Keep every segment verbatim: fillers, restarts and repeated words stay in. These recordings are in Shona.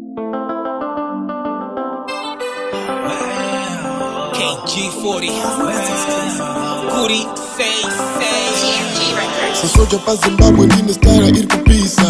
K G forty, Goody, say, say. Sosoja pa Zimbabwe ndine stara iri kupisa.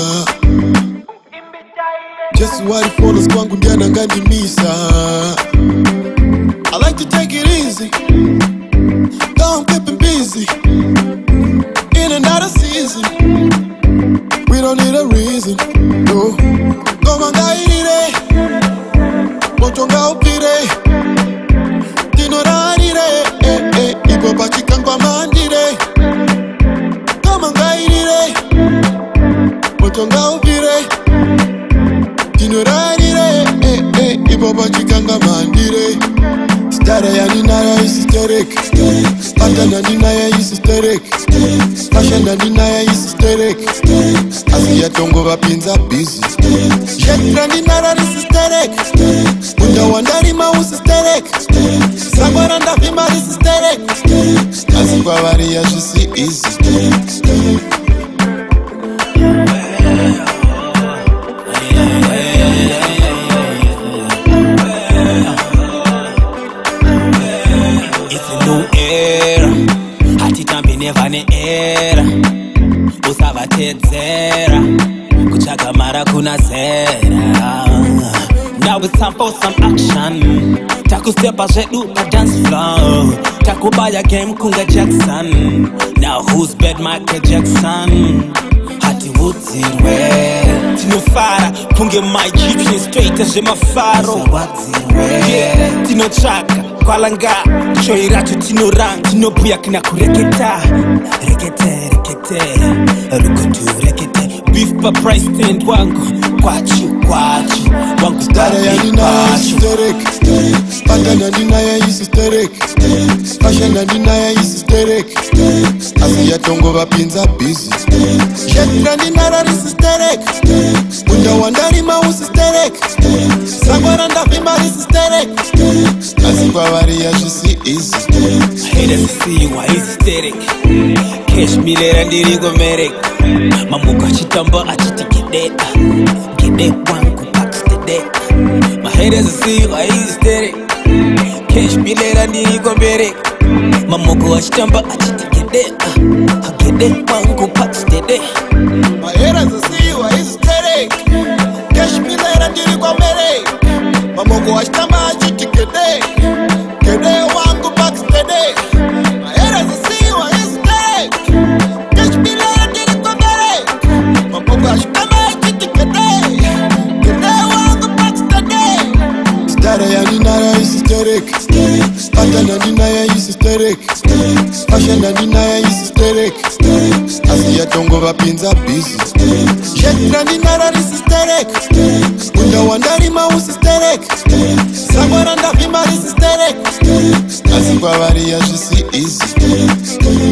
Jesu wari follows kwangu ndiana ngandimisa. I like to take it easy, though I'm keeping busy. In and out of season, we don't need a reason. No, koma ngairire, motonga upire. Dino rarire, eh eh, ipo pachikangwa mandire. Koma ngairire, motonga upire. Dino rarire, eh eh, ipo pachikangwa mandire. Stara ya ninaya is hysteric. Pattern ninaya is hysteric. Fashion ninaya is hysteric. Asiya tongo vapinza busy. Shetra ninara is hysteric. Unda wandari ma is hysteric. Sangwara ndavima is hysteric. Asikwa vari ya zvisi easy. Never ne era usavatedzera kutsvaga mara kuna zera. Now it's time for some action. Takustepa zvedu pa dance floor. Takubaya game kunga Jackson. Now who's bad Michael Jackson? Hati wudzirwe tinofara kunge my G straight as mafaro. Yeah, tinotsvaga kwalanga choiratu tinorang tinobhuya kana kureketa rekete rekete rukutu rekete beef pa price stand wangu kwachi kwachi wangu stara ya ninaya is hysteric. Pattern ya ninaya is hysteric. Fashion ya ninaya is hysteric. Asiya tongo vapinza busy. Shetra ninara is hysteric. Unda wandari ma is hysteric. Sangwara ndavima is hysteric. Asikwa vari ya zvisi easy. Haters see you, why is hysteric? Cash milera ndiri gomerek. Mamuka achitamba achiti gede. Gede wangu paks gede. My haters see you, why is hysteric? Cash milera ndiri gomerek. Mamuka achitamba achiti gede. Gede wangu paks gede. My haters see you, why is hysteric? Cash milera ndiri gomerek. Mamuka achitamba achiti gede. Gede wangu paks gede. My haters see you, why is hysteric? Cash milera ndiri gomerek. Mamuka achitamba achiti gede. Gede wangu paks gede. Stara ya ninaya is hysteric. Pattern ya ninaya is hysteric. Fashion ya ninaya is hysteric. Asiya tongo vapinza busy. Shetra ninara is hysteric. Unda wandari ma is hysteric. Sangwara ndavima is hysteric. Asikwa vari ya zvisi easy.